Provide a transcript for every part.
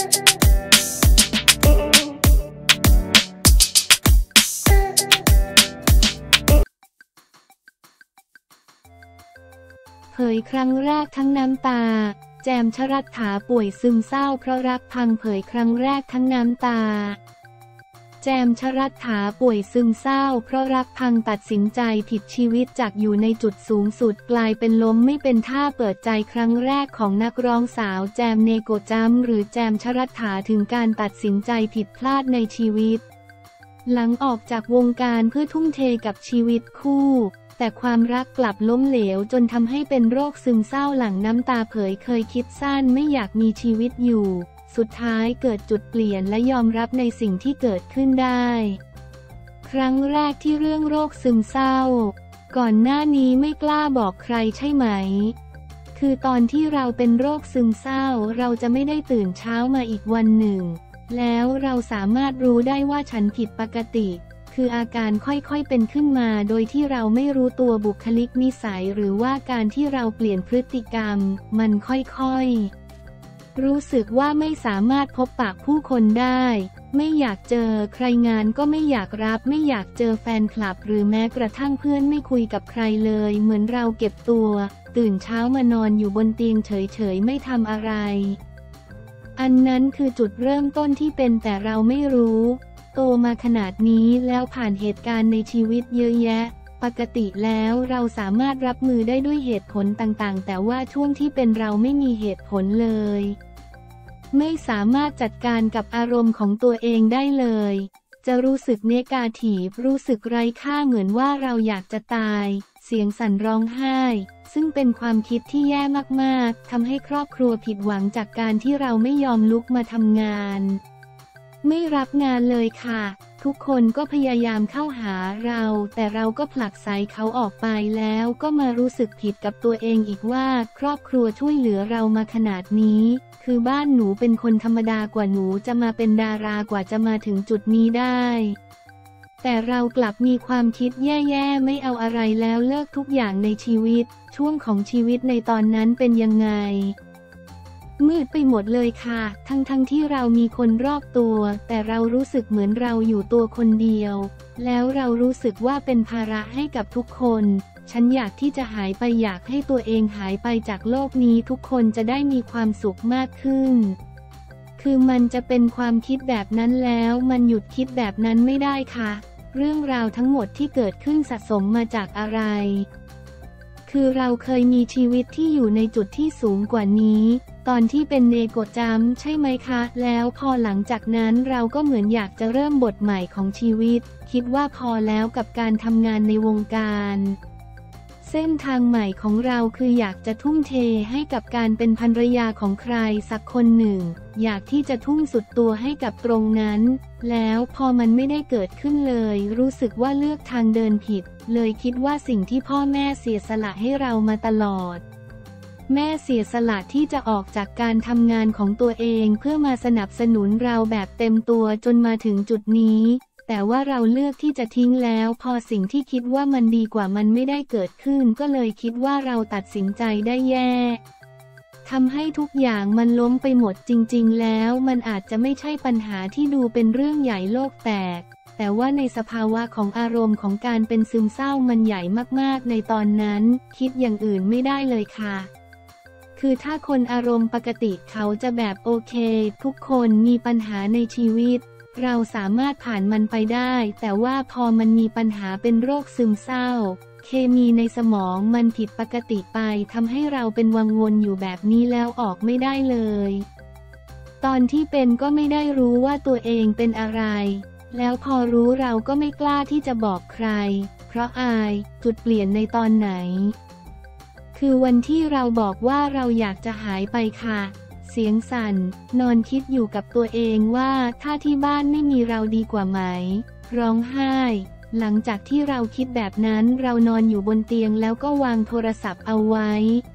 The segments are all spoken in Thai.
เผยครั้งแรกทั้งน้ำตาแจมชรัตถาป่วยซึมเศร้าเพราะรักพังเผยครั้งแรกทั้งน้ำตาแจมชรัตถาป่วยซึมเศร้าเพราะรักพังตัดสินใจผิดชีวิตจากอยู่ในจุดสูงสุดกลายเป็นล้มไม่เป็นท่าเปิดใจครั้งแรกของนักร้องสาวแจมเนโกจัมหรือแจมชรัตถาถึงการตัดสินใจผิดพลาดในชีวิตหลังออกจากวงการเพื่อทุ่มเทกับชีวิตคู่แต่ความรักกลับล้มเหลวจนทำให้เป็นโรคซึมเศร้าหลั่งน้ำตาเผยเคยคิดสั้นไม่อยากมีชีวิตอยู่สุดท้ายเกิดจุดเปลี่ยนและยอมรับในสิ่งที่เกิดขึ้นได้ครั้งแรกที่เรื่องโรคซึมเศร้าก่อนหน้านี้ไม่กล้าบอกใครใช่ไหมคือตอนที่เราเป็นโรคซึมเศร้าเราจะไม่ได้ตื่นเช้ามาอีกวันหนึ่งแล้วเราสามารถรู้ได้ว่าฉันผิดปกติคืออาการค่อยๆเป็นขึ้นมาโดยที่เราไม่รู้ตัวบุคลิกนิสัยหรือว่าการที่เราเปลี่ยนพฤติกรรมมันค่อยๆรู้สึกว่าไม่สามารถพบปะผู้คนได้ไม่อยากเจอใครงานก็ไม่อยากรับไม่อยากเจอแฟนคลับหรือแม้กระทั่งเพื่อนไม่คุยกับใครเลยเหมือนเราเก็บตัวตื่นเช้ามานอนอยู่บนเตียงเฉยๆไม่ทำอะไรอันนั้นคือจุดเริ่มต้นที่เป็นแต่เราไม่รู้โตมาขนาดนี้แล้วผ่านเหตุการณ์ในชีวิตเยอะแยะปกติแล้วเราสามารถรับมือได้ด้วยเหตุผลต่างๆแต่ว่าช่วงที่เป็นเราไม่มีเหตุผลเลยไม่สามารถจัดการกับอารมณ์ของตัวเองได้เลยจะรู้สึกเนกาทีฟรู้สึกไร้ค่าเหมือนว่าเราอยากจะตายเสียงสั่นร้องไห้ซึ่งเป็นความคิดที่แย่มากๆทำให้ครอบครัวผิดหวังจากการที่เราไม่ยอมลุกมาทำงานไม่รับงานเลยค่ะทุกคนก็พยายามเข้าหาเราแต่เราก็ผลักไสเขาออกไปแล้วก็มารู้สึกผิดกับตัวเองอีกว่าครอบครัวช่วยเหลือเรามาขนาดนี้คือบ้านหนูเป็นคนธรรมดากว่าหนูจะมาเป็นดารากว่าจะมาถึงจุดนี้ได้แต่เรากลับมีความคิดแย่ๆไม่เอาอะไรแล้วเลิกทุกอย่างในชีวิตช่วงของชีวิตในตอนนั้นเป็นยังไงมืดไปหมดเลยค่ะทั้งที่เรามีคนรอบตัวแต่เรารู้สึกเหมือนเราอยู่ตัวคนเดียวแล้วเรารู้สึกว่าเป็นภาระให้กับทุกคนฉันอยากที่จะหายไปอยากให้ตัวเองหายไปจากโลกนี้ทุกคนจะได้มีความสุขมากขึ้นคือมันจะเป็นความคิดแบบนั้นแล้วมันหยุดคิดแบบนั้นไม่ได้ค่ะเรื่องราวทั้งหมดที่เกิดขึ้นสะสมมาจากอะไรคือเราเคยมีชีวิตที่อยู่ในจุดที่สูงกว่านี้ตอนที่เป็นเนโกจัมใช่ไหมคะแล้วพอหลังจากนั้นเราก็เหมือนอยากจะเริ่มบทใหม่ของชีวิตคิดว่าพอแล้วกับการทำงานในวงการเส้นทางใหม่ของเราคืออยากจะทุ่มเทให้กับการเป็นภรรยาของใครสักคนหนึ่งอยากที่จะทุ่มสุดตัวให้กับตรงนั้นแล้วพอมันไม่ได้เกิดขึ้นเลยรู้สึกว่าเลือกทางเดินผิดเลยคิดว่าสิ่งที่พ่อแม่เสียสละให้เรามาตลอดแม่เสียสละที่จะออกจากการทำงานของตัวเองเพื่อมาสนับสนุนเราแบบเต็มตัวจนมาถึงจุดนี้แต่ว่าเราเลือกที่จะทิ้งแล้วพอสิ่งที่คิดว่ามันดีกว่ามันไม่ได้เกิดขึ้นก็เลยคิดว่าเราตัดสินใจได้แย่ทำให้ทุกอย่างมันล้มไปหมดจริงๆแล้วมันอาจจะไม่ใช่ปัญหาที่ดูเป็นเรื่องใหญ่โลกแตกแต่ว่าในสภาวะของอารมณ์ของการเป็นซึมเศร้ามันใหญ่มากๆในตอนนั้นคิดอย่างอื่นไม่ได้เลยค่ะคือถ้าคนอารมณ์ปกติเขาจะแบบโอเคทุกคนมีปัญหาในชีวิตเราสามารถผ่านมันไปได้แต่ว่าพอมันมีปัญหาเป็นโรคซึมเศร้าเคมีในสมองมันผิดปกติไปทำให้เราเป็นวังวนอยู่แบบนี้แล้วออกไม่ได้เลยตอนที่เป็นก็ไม่ได้รู้ว่าตัวเองเป็นอะไรแล้วพอรู้เราก็ไม่กล้าที่จะบอกใครเพราะอายจุดเปลี่ยนในตอนไหนคือวันที่เราบอกว่าเราอยากจะหายไปค่ะเสียงสั่นนอนคิดอยู่กับตัวเองว่าถ้าที่บ้านไม่มีเราดีกว่าไหมร้องไห้หลังจากที่เราคิดแบบนั้นเรานอนอยู่บนเตียงแล้วก็วางโทรศัพท์เอาไว้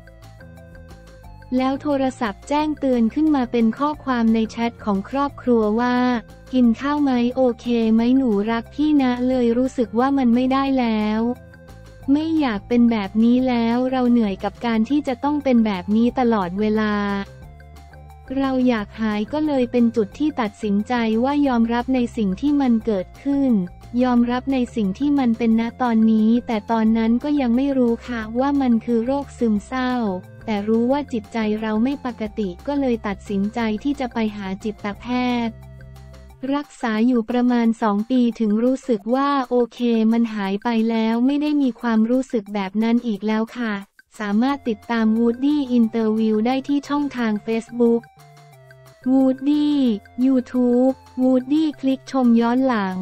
แล้วโทรศัพท์แจ้งเตือนขึ้นมาเป็นข้อความในแชทของครอบครัวว่ากินข้าวไหมโอเคไหมหนูรักพี่นะเลยรู้สึกว่ามันไม่ได้แล้วไม่อยากเป็นแบบนี้แล้วเราเหนื่อยกับการที่จะต้องเป็นแบบนี้ตลอดเวลาเราอยากหายก็เลยเป็นจุดที่ตัดสินใจว่ายอมรับในสิ่งที่มันเกิดขึ้นยอมรับในสิ่งที่มันเป็นณตอนนี้แต่ตอนนั้นก็ยังไม่รู้ค่ะว่ามันคือโรคซึมเศร้าแต่รู้ว่าจิตใจเราไม่ปกติก็เลยตัดสินใจที่จะไปหาจิตแพทย์รักษาอยู่ประมาณ2 ปีถึงรู้สึกว่าโอเคมันหายไปแล้วไม่ได้มีความรู้สึกแบบนั้นอีกแล้วค่ะสามารถติดตาม Woody Interview ได้ที่ช่องทาง Facebook Woody YouTube Woody คลิกชมย้อนหลัง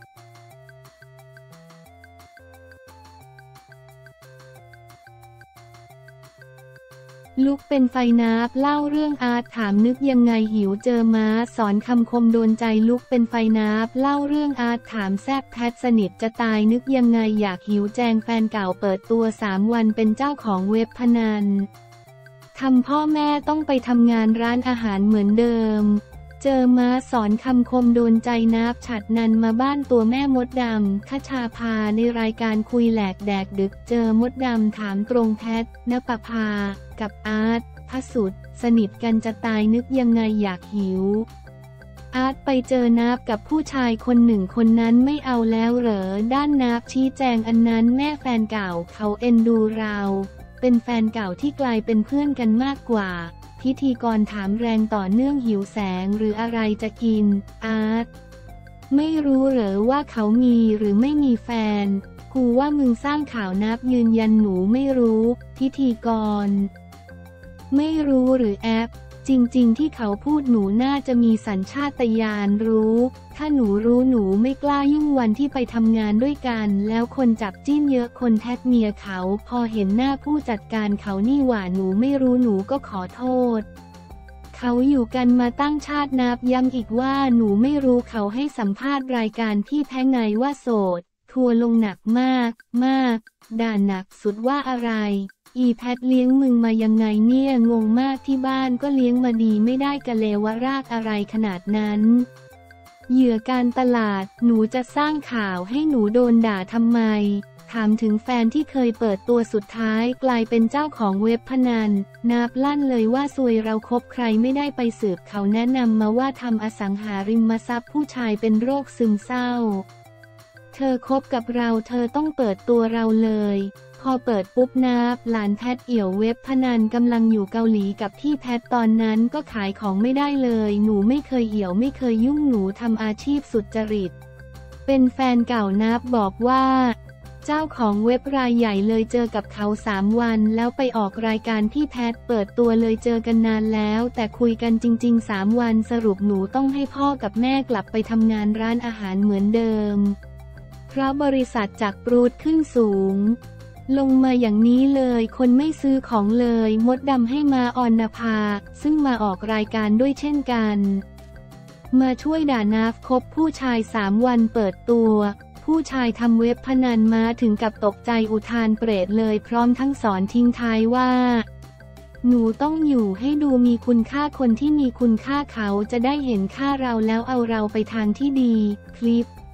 ลุกเป็นไฟนับเล่าเรื่องอาร์ตถามนึกยังไงหิวเจอม้าสอนคำคมโดนใจลุกเป็นไฟนับเล่าเรื่องอาร์ตถามแซบแพทสนิทจะตายนึกยังไงอยากหิวแจงแฟนเก่าเปิดตัว3 วันเป็นเจ้าของเว็บพนันทำพ่อแม่ต้องไปทำงานร้านอาหารเหมือนเดิมเจอม้าสอนคำคมโดนใจนับฉัดนันมาบ้านตัวแม่มดดำคชาภาในรายการคุยแหลกแดกดึกเจอมดดำถามตรงแพทณปภากับอาร์ตพสุดสนิทกันจะตายนึกยังไงอยากหิวอาร์ตไปเจอนับกับผู้ชายคนหนึ่งคนนั้นไม่เอาแล้วเหรอด้านนับชี้แจงอันนั้นแม่แฟนเก่าเขาเอ็นดูเราเป็นแฟนเก่าที่กลายเป็นเพื่อนกันมากกว่าพิธีกรถามแรงต่อเนื่องหิวแสงหรืออะไรจะกินอาร์ตไม่รู้เหรอว่าเขามีหรือไม่มีแฟนกูว่ามึงสร้างข่าวนับยืนยันหนูไม่รู้พิธีกรไม่รู้หรือแอปจริงๆที่เขาพูดหนูน่าจะมีสัญชาตญาณรู้ถ้าหนูรู้หนูไม่กล้ายุ่งวันที่ไปทำงานด้วยกันแล้วคนจับจิ้นเยอะคนแท็กเมียเขาพอเห็นหน้าผู้จัดการเขานี่หว่าหนูไม่รู้หนูก็ขอโทษเขาอยู่กันมาตั้งชาตินับย้ำอีกว่าหนูไม่รู้เขาให้สัมภาษณ์รายการพี่แพ้ไงว่าโสดทัวร์ลงหนักมากด่าหนักสุดว่าอะไรอีแพทเลี้ยงมึงมายังไงเนี่ยงงมากที่บ้านก็เลี้ยงมาดีไม่ได้กะเลวรากอะไรขนาดนั้นเหยื่อการตลาดหนูจะสร้างข่าวให้หนูโดนด่าทำไมถามถึงแฟนที่เคยเปิดตัวสุดท้ายกลายเป็นเจ้าของเว็บพนันนับลั่นเลยว่าซวยเราคบใครไม่ได้ไปสืบเขาแนะนำมาว่าทำอสังหาริมทรัพย์ผู้ชายเป็นโรคซึมเศร้าเธอคบกับเราเธอต้องเปิดตัวเราเลยพอเปิดปุ๊บนับหลานแพทเอี่ยวเว็บพนันกำลังอยู่เกาหลีกับที่แพทตอนนั้นก็ขายของไม่ได้เลยหนูไม่เคยเหี่ยวไม่เคยยุ่งหนูทำอาชีพสุจริตเป็นแฟนเก่านับบอกว่าเจ้าของเว็บรายใหญ่เลยเจอกับเขา3 วันแล้วไปออกรายการที่แพทเปิดตัวเลยเจอกันนานแล้วแต่คุยกันจริงๆ3 วันสรุปหนูต้องให้พ่อกับแม่กลับไปทำงานร้านอาหารเหมือนเดิมเพราะบริษัทจากปรูดขึ้นสูงลงมาอย่างนี้เลยคนไม่ซื้อของเลยมดดำให้มาออนภาซึ่งมาออกรายการด้วยเช่นกันมาช่วยด่านับคบผู้ชาย3 วันเปิดตัวผู้ชายทำเว็บพนันมาถึงกับตกใจอุทานเปรตเลยพร้อมทั้งสอนทิ้งท้ายว่าหนูต้องอยู่ให้ดูมีคุณค่าคนที่มีคุณค่าเขาจะได้เห็นค่าเราแล้วเอาเราไปทางที่ดีคลิป